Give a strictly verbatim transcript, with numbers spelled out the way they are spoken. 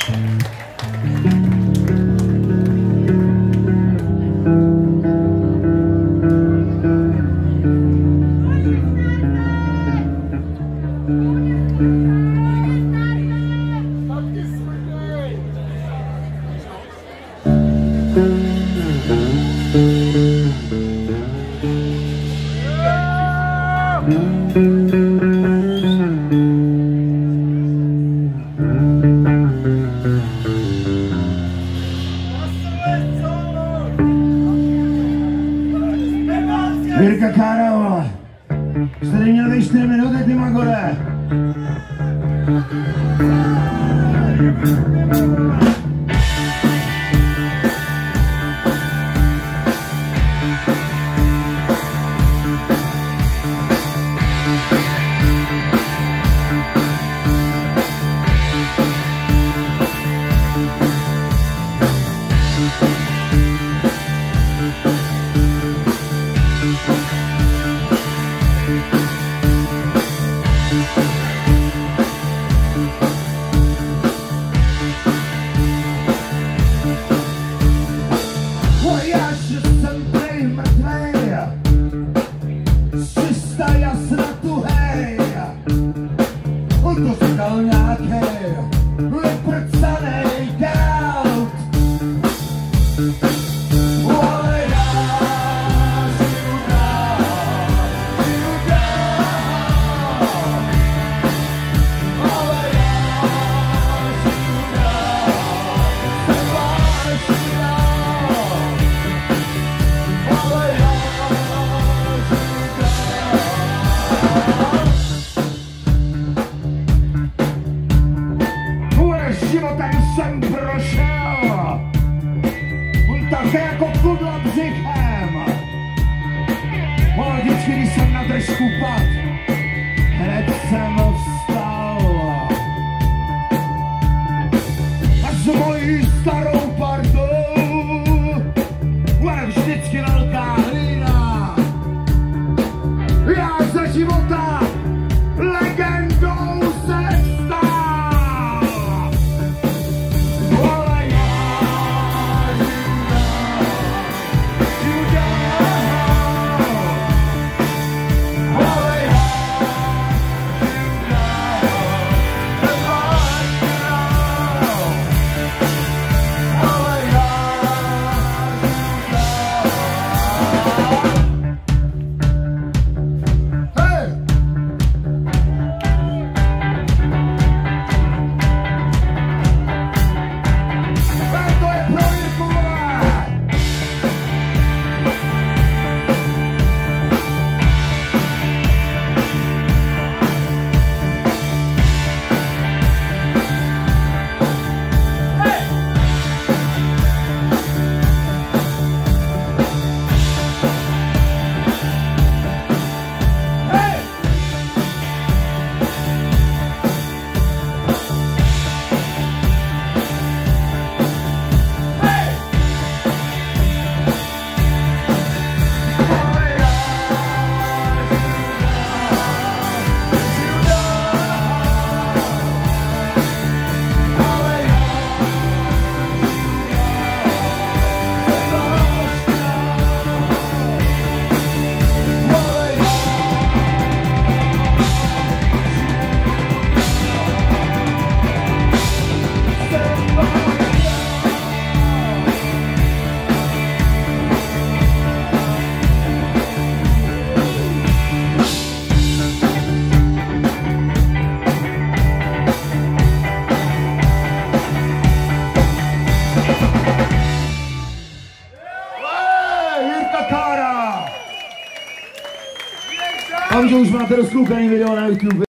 Jirka Kára, jsi tady měl vejít čtyři minuty, ty magore. Jsem prošel, on také jako kudla břichem, ale vždycky, když jsem na držku pad, hned jsem vstal a s mojí starou partou bude vždycky velká hlína. Já ze života legendou se stal. A už máte rozkoukaný video na YouTube.